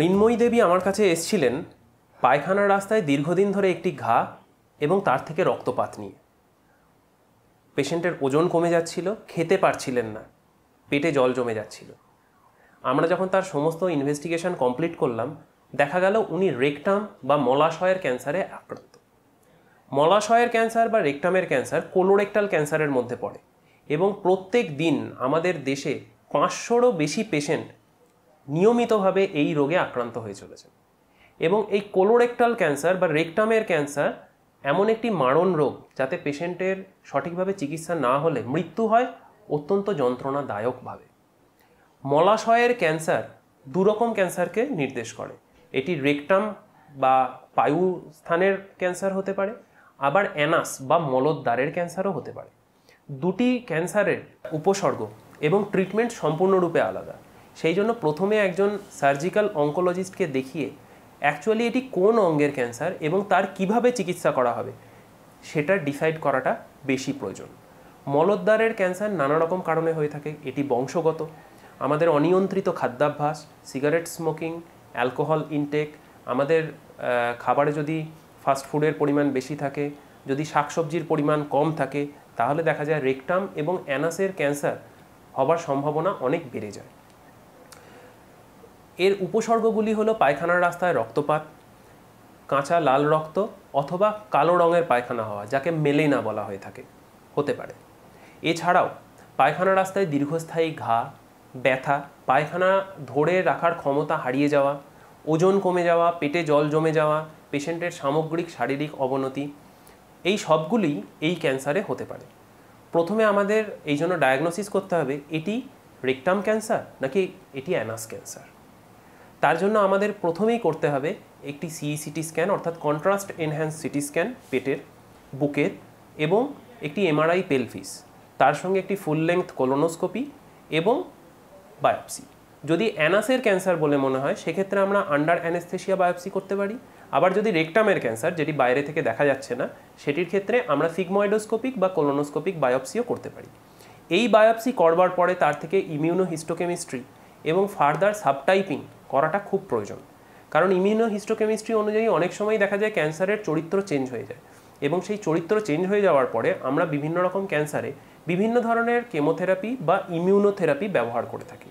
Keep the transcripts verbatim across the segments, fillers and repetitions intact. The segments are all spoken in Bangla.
মৃন্ময়ী দেবী আমার কাছে এসেছিলেন পায়খানার রাস্তায় দীর্ঘদিন ধরে একটি ঘা এবং তার থেকে রক্তপাত নিয়ে। পেশেন্টের ওজন কমে যাচ্ছিল, খেতে পারছিলেন না, পেটে জল জমে যাচ্ছিল। আমরা যখন তার সমস্ত ইনভেস্টিগেশন কমপ্লিট করলাম, দেখা গেল উনি রেকটাম বা মলাশয়ের ক্যান্সারে আক্রান্ত। মলাশয়ের ক্যান্সার বা রেকটামের ক্যান্সার কোলোরেক্টাল ক্যান্সারের মধ্যে পড়ে এবং প্রত্যেক দিন আমাদের দেশে পাঁচশোরও বেশি পেশেন্ট নিয়মিতভাবে এই রোগে আক্রান্ত হয়ে চলেছে। এবং এই কোলোরেক্টাল ক্যান্সার বা রেকটামের ক্যান্সার এমন একটি মারণ রোগ যাতে পেশেন্টের সঠিকভাবে চিকিৎসা না হলে মৃত্যু হয় অত্যন্ত যন্ত্রণাদায়কভাবে। মলাশয়ের ক্যান্সার দুরকম ক্যান্সারকে নির্দেশ করে। এটি রেকটাম বা পায়ুস্থানের ক্যান্সার হতে পারে, আবার অ্যানাস বা মলদ্বারের ক্যান্সারও হতে পারে। দুটি ক্যান্সারের উপসর্গ এবং ট্রিটমেন্ট সম্পূর্ণরূপে আলাদা। সেই জন্য প্রথমে একজন সার্জিক্যাল অঙ্কোলজিস্টকে দেখিয়ে অ্যাকচুয়ালি এটি কোন অঙ্গের ক্যান্সার এবং তার কিভাবে চিকিৎসা করা হবে সেটা ডিসাইড করাটা বেশি প্রয়োজন। মলদ্বারের ক্যান্সার নানা রকম কারণে হয়ে থাকে। এটি বংশগত, আমাদের অনিয়ন্ত্রিত খাদ্যাভ্যাস, সিগারেট স্মোকিং, অ্যালকোহল ইনটেক, আমাদের খাবারে যদি ফাস্টফুডের পরিমাণ বেশি থাকে, যদি শাকসবজির পরিমাণ কম থাকে, তাহলে দেখা যায় রেকটাম এবং অ্যানাসের ক্যান্সার হবার সম্ভাবনা অনেক বেড়ে যায়। এর উপসর্গগুলি হলো পায়খানার রাস্তায় রক্তপাত, কাঁচা লাল রক্ত অথবা কালো রঙের পায়খানা হওয়া, যাকে মেলেনা বলা হয়ে থাকে, হতে পারে। এছাড়াও পায়খানা রাস্তায় দীর্ঘস্থায়ী ঘা, ব্যথা, পায়খানা ধরে রাখার ক্ষমতা হারিয়ে যাওয়া, ওজন কমে যাওয়া, পেটে জল জমে যাওয়া, পেশেন্টের সামগ্রিক শারীরিক অবনতি, এই সবগুলি এই ক্যান্সারে হতে পারে। প্রথমে আমাদের এই জন্য ডায়াগনোসিস করতে হবে এটি রেকটাম ক্যান্সার নাকি এটি অ্যানাস ক্যান্সার। তার জন্য আমাদের প্রথমেই করতে হবে একটি সিই সিটি স্ক্যান অর্থাৎ কন্ট্রাস্ট এনহ্যান্স সিটি স্ক্যান পেটের, বুকের এবং একটি এমআরআই পেলভিস, তার সঙ্গে একটি ফুল লেংথ কোলোনোস্কোপি এবং বায়োপসি। যদি অ্যানাসের ক্যান্সার বলে মনে হয় সেক্ষেত্রে আমরা আন্ডার অ্যানেস্থেশিয়া বায়োপসি করতে পারি। আবার যদি রেকটামের ক্যান্সার যেটি বাইরে থেকে দেখা যাচ্ছে না সেটির ক্ষেত্রে আমরা সিগময়েডোস্কোপিক বা কোলোনোস্কোপিক বায়োপসিও করতে পারি। এই বায়োপসি করবার পরে তার থেকে ইমিউনোহিস্টোকেমিস্ট্রি এবং ফার্দার সাবটাইপিং করাটা খুব প্রয়োজন। কারণ ইমিউনোহিস্টোকেমিস্ট্রি অনুযায়ী অনেক সময় দেখা যায় ক্যান্সারের চরিত্র চেঞ্জ হয়ে যায় এবং সেই চরিত্র চেঞ্জ হয়ে যাওয়ার পরে আমরা বিভিন্ন রকম ক্যান্সারে বিভিন্ন ধরনের কেমোথেরাপি বা ইমিউনোথেরাপি ব্যবহার করে থাকি।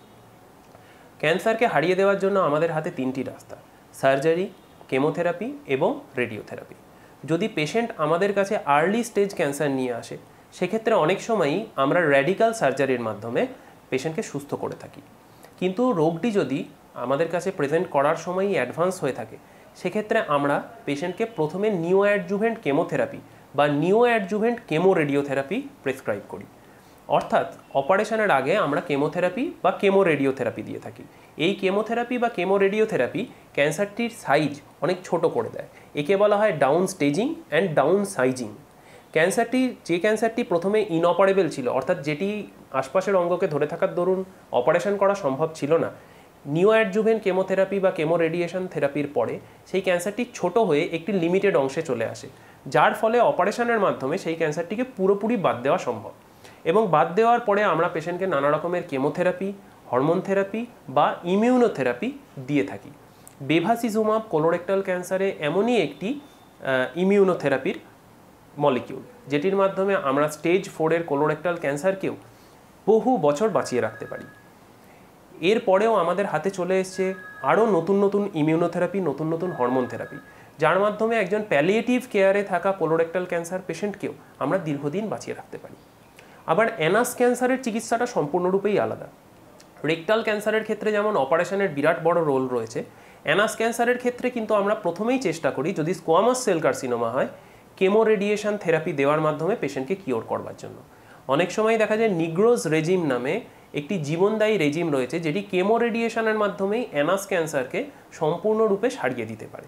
ক্যান্সারকে হারিয়ে দেওয়ার জন্য আমাদের হাতে তিনটি রাস্তা: সার্জারি, কেমোথেরাপি এবং রেডিওথেরাপি। যদি পেশেন্ট আমাদের কাছে আর্লি স্টেজ ক্যান্সার নিয়ে আসে সেক্ষেত্রে অনেক সময়ই আমরা র্যাডিক্যাল সার্জারির মাধ্যমে পেশেন্টকে সুস্থ করে থাকি। কিন্তু রোগটি যদি আমাদের কাছে প্রেজেন্ট করার সময়ই অ্যাডভান্স হয়ে থাকে সেক্ষেত্রে আমরা পেশেন্টকে প্রথমে নিও অ্যাডজুভেন্ট কেমোথেরাপি বা নিও অ্যাডজুভেন্ট কেমো রেডিওথেরাপি প্রেসক্রাইব করি। অর্থাৎ অপারেশনের আগে আমরা কেমোথেরাপি বা কেমো রেডিওথেরাপি দিয়ে থাকি। এই কেমোথেরাপি বা কেমো রেডিওথেরাপি ক্যান্সারটির সাইজ অনেক ছোট করে দেয়। একে বলা হয় down staging and down sizing. ক্যান্সারটি যে ক্যান্সারটি প্রথমে ইনঅপারেবল ছিল, অর্থাৎ যেটি আশপাশের অঙ্গকে ধরে থাকার দরুন অপারেশন করা সম্ভব ছিল না, নিও অ্যাডজুভেন্ট কেমোথেরাপি বা কেমো রেডিয়েশন থেরাপির পরে সেই ক্যান্সারটি ছোট হয়ে একটি লিমিটেড অংশে চলে আসে, যার ফলে অপারেশনের মাধ্যমে সেই ক্যান্সারটিকে পুরোপুরি বাদ দেওয়া সম্ভব। এবং বাদ দেওয়ার পরে আমরা পেশেন্টকে নানা রকমের কেমোথেরাপি, হরমোন থেরাপি বা ইমিউনোথেরাপি দিয়ে থাকি। বেভাসিজুমাব কোলোরেক্টাল ক্যান্সারে এমনই একটি ইমিউনোথেরাপির মলিকিউল যেটির মাধ্যমে আমরা স্টেজ ফোরের কোলোরেক্টাল ক্যান্সারকেও বহু বছর বাঁচিয়ে রাখতে পারি। এরপরেও আমাদের হাতে চলে এসছে আরও নতুন নতুন ইমিউনোথেরাপি, নতুন নতুন হরমোন থেরাপি, যার মাধ্যমে একজন প্যালিয়েটিভ কেয়ারে থাকা কোলোরেক্টাল ক্যান্সার পেশেন্টকেও আমরা দীর্ঘদিন বাঁচিয়ে রাখতে পারি। আবার অ্যানাস ক্যান্সারের চিকিৎসাটা সম্পূর্ণরূপেই আলাদা। রেকটাল ক্যান্সারের ক্ষেত্রে যেমন অপারেশনের বিরাট বড় রোল রয়েছে, অ্যানাস ক্যান্সারের ক্ষেত্রে কিন্তু আমরা প্রথমেই চেষ্টা করি যদি স্কোয়ামাস সেল কার্সিনোমা হয় কেমো রেডিয়েশন থেরাপি দেওয়ার মাধ্যমে পেশেন্টকে কিওর করবার জন্য। অনেক সময় দেখা যায় নিগ্রোজ রেজিম নামে একটি জীবনদায়ী রেজিম রয়েছে যেটি কেমো রেডিয়েশনের মাধ্যমেই অ্যানাস ক্যান্সারকে সম্পূর্ণরূপে সারিয়ে দিতে পারে।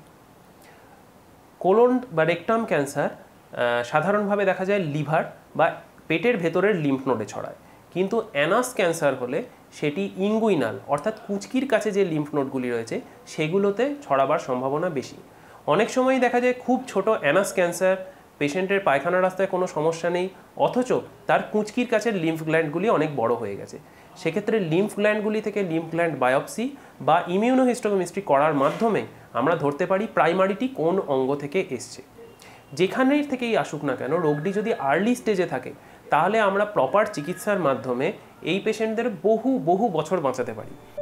কোলন বা রেকটাম ক্যান্সার সাধারণভাবে দেখা যায় লিভার বা পেটের ভেতরের লিম্ফ নোডে ছড়ায়, কিন্তু অ্যানাস ক্যান্সার হলে সেটি ইঙ্গুইনাল অর্থাৎ কুঁচকির কাছে যে লিম্ফ নোডগুলি রয়েছে সেগুলোতে ছড়াবার সম্ভাবনা বেশি। অনেক সময়ই দেখা যায় খুব ছোট অ্যানাস ক্যান্সার পেশেন্টের পায়খানা রাস্তায় কোনো সমস্যা নেই, অথচ তার কুঁচকির কাছের লিম্ফ গ্ল্যান্ডগুলি অনেক বড় হয়ে গেছে। সেক্ষেত্রে লিম্ফ গ্ল্যান্ডগুলি থেকে লিম্ফ গ্ল্যান্ড বায়োপসি বা ইমিউনোহিস্টোকেমিস্ট্রি করার মাধ্যমে আমরা ধরতে পারি প্রাইমারিটি কোন অঙ্গ থেকে এসছে। যেখানেই থেকেই আসুক না কেন, রোগটি যদি আর্লি স্টেজে থাকে তাহলে আমরা প্রপার চিকিৎসার মাধ্যমে এই পেশেন্টদের বহু বহু বছর বাঁচাতে পারি।